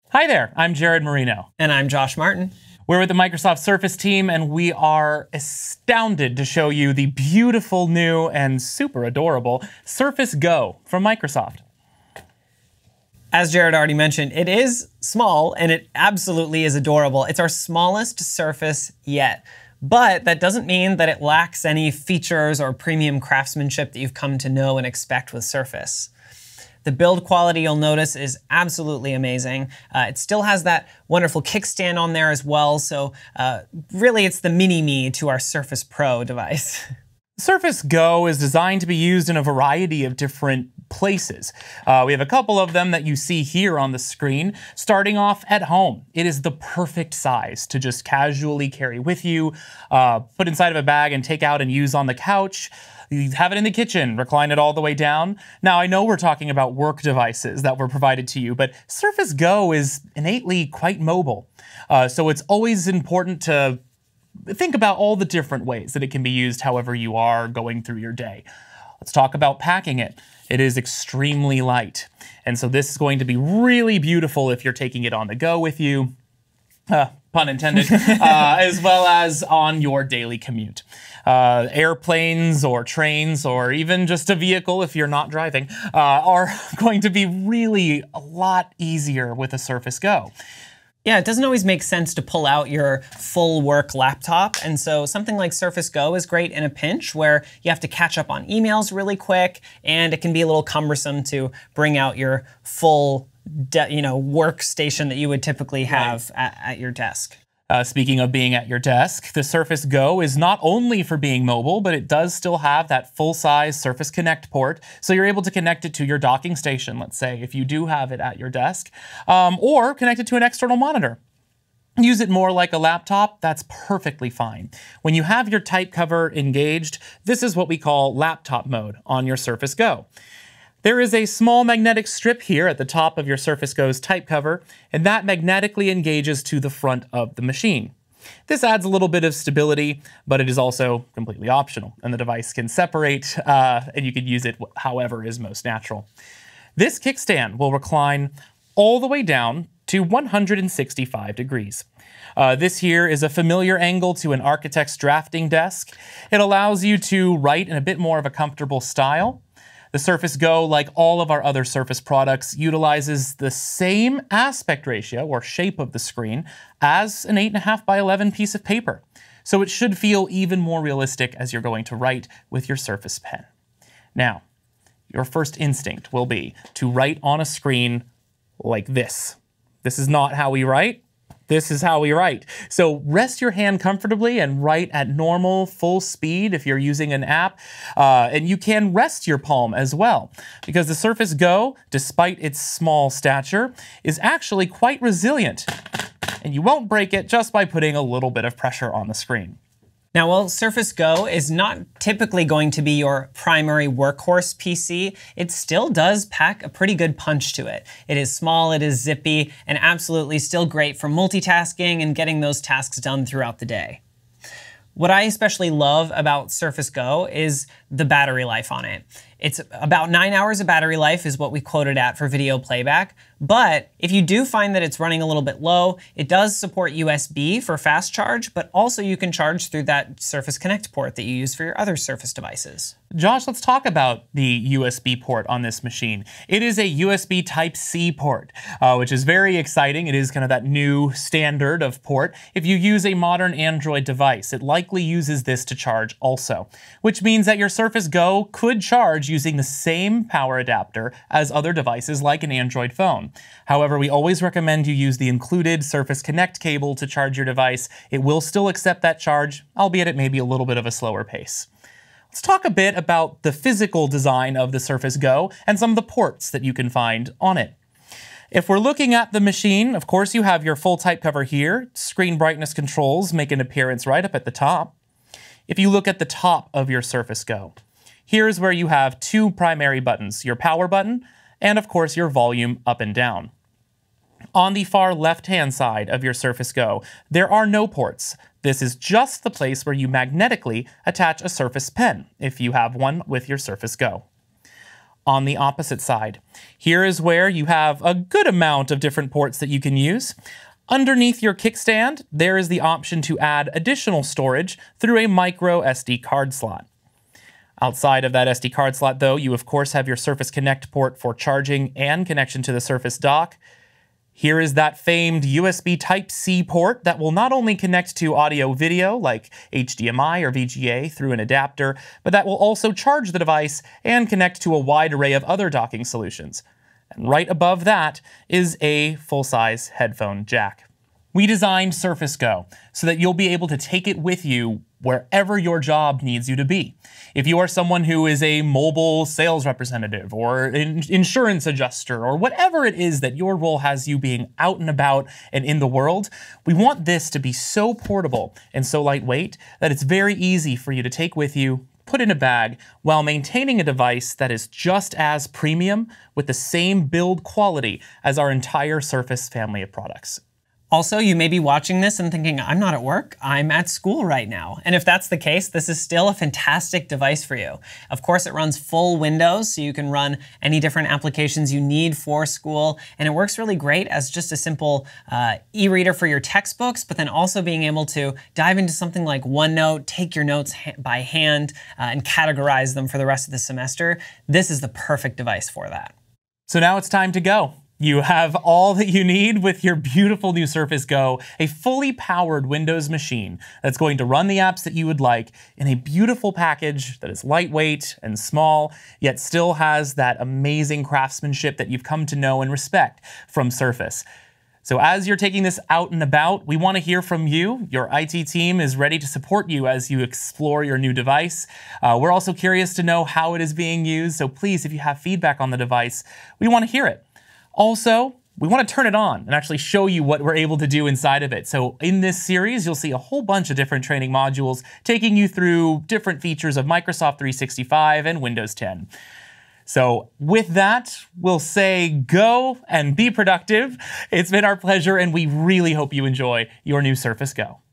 Hi there, I'm Jared Marino. And I'm Josh Martin. We're with the Microsoft Surface team, and we are astounded to show you the beautiful new and super adorable Surface Go from Microsoft. As Jared already mentioned, it is small and it absolutely is adorable. It's our smallest Surface yet. But that doesn't mean that it lacks any features or premium craftsmanship that you've come to know and expect with Surface. The build quality, you'll notice, is absolutely amazing. It still has that wonderful kickstand on there as well, so really it's the mini-me to our Surface Pro device. Surface Go is designed to be used in a variety of different places. We have a couple of them that you see here on the screen. Starting off at home, it is the perfect size to just casually carry with you, put inside of a bag and take out and use on the couch. You have it in the kitchen, recline it all the way down. Now, I know we're talking about work devices that were provided to you, but Surface Go is innately quite mobile. So it's always important to think about all the different ways that it can be used however you are going through your day. Let's talk about packing it. It is extremely light. And so this is going to be really beautiful if you're taking it on the go with you. Pun intended, as well as on your daily commute. Airplanes or trains or even just a vehicle if you're not driving are going to be really a lot easier with a Surface Go. Yeah, it doesn't always make sense to pull out your full work laptop, and so something like Surface Go is great in a pinch where you have to catch up on emails really quick, and it can be a little cumbersome to bring out your full workstation that you would typically have at your desk. Speaking of being at your desk, the Surface Go is not only for being mobile, but it does still have that full-size Surface Connect port, so you're able to connect it to your docking station, let's say, if you do have it at your desk, or connect it to an external monitor. Use it more like a laptop, that's perfectly fine. When you have your type cover engaged, this is what we call laptop mode on your Surface Go. There is a small magnetic strip here at the top of your Surface Go's type cover, and that magnetically engages to the front of the machine. This adds a little bit of stability, but it is also completely optional, and the device can separate, and you can use it however is most natural. This kickstand will recline all the way down to 165 degrees. This here is a familiar angle to an architect's drafting desk. It allows you to write in a bit more of a comfortable style. The Surface Go, like all of our other Surface products, utilizes the same aspect ratio or shape of the screen as an 8.5 by 11 piece of paper. So it should feel even more realistic as you're going to write with your Surface Pen. Now, your first instinct will be to write on a screen like this. This is not how we write. This is how we write. So rest your hand comfortably and write at normal, full speed if you're using an app. And you can rest your palm as well, because the Surface Go, despite its small stature, is actually quite resilient. And you won't break it just by putting a little bit of pressure on the screen. Now, while Surface Go is not typically going to be your primary workhorse PC, it still does pack a pretty good punch to it. It is small, it is zippy, and absolutely still great for multitasking and getting those tasks done throughout the day. What I especially love about Surface Go is the battery life on it. It's about 9 hours of battery life is what we quoted at for video playback, but if you do find that it's running a little bit low, it does support USB for fast charge, but also you can charge through that Surface Connect port that you use for your other Surface devices. Josh, let's talk about the USB port on this machine. It is a USB Type-C port, which is very exciting. It is kind of that new standard of port. If you use a modern Android device, it likely uses this to charge also, which means that your Surface Go could charge using the same power adapter as other devices like an Android phone. However, we always recommend you use the included Surface Connect cable to charge your device. It will still accept that charge, albeit at maybe a little bit of a slower pace. Let's talk a bit about the physical design of the Surface Go and some of the ports that you can find on it. If we're looking at the machine, of course you have your full type cover here. Screen brightness controls make an appearance right up at the top. If you look at the top of your Surface Go, here's where you have two primary buttons, your power button and of course your volume up and down. On the far left-hand side of your Surface Go, there are no ports. This is just the place where you magnetically attach a Surface Pen, if you have one with your Surface Go. On the opposite side, Here is where you have a good amount of different ports that you can use. Underneath your kickstand, there is the option to add additional storage through a MicroSD card slot. Outside of that SD card slot, though, you of course have your Surface Connect port for charging and connection to the Surface dock. Here is that famed USB Type-C port that will not only connect to audio-video like HDMI or VGA through an adapter, but that will also charge the device and connect to a wide array of other docking solutions. And right above that is a full-size headphone jack. We designed Surface Go so that you'll be able to take it with you wherever your job needs you to be. If you are someone who is a mobile sales representative or an insurance adjuster or whatever it is that your role has you being out and about and in the world, we want this to be so portable and so lightweight that it's very easy for you to take with you, put in a bag, while maintaining a device that is just as premium with the same build quality as our entire Surface family of products. Also, you may be watching this and thinking, I'm not at work, I'm at school right now. And if that's the case, this is still a fantastic device for you. Of course, it runs full Windows, so you can run any different applications you need for school. And it works really great as just a simple e-reader for your textbooks, but then also being able to dive into something like OneNote, take your notes by hand, and categorize them for the rest of the semester. This is the perfect device for that. So now it's time to go. You have all that you need with your beautiful new Surface Go, a fully powered Windows machine that's going to run the apps that you would like in a beautiful package that is lightweight and small, yet still has that amazing craftsmanship that you've come to know and respect from Surface. So as you're taking this out and about, we want to hear from you. Your IT team is ready to support you as you explore your new device. We're also curious to know how it is being used, so please, if you have feedback on the device, we want to hear it. Also, we want to turn it on and actually show you what we're able to do inside of it. So in this series, you'll see a whole bunch of different training modules taking you through different features of Microsoft 365 and Windows 10. So with that, we'll say go and be productive. It's been our pleasure, and we really hope you enjoy your new Surface Go.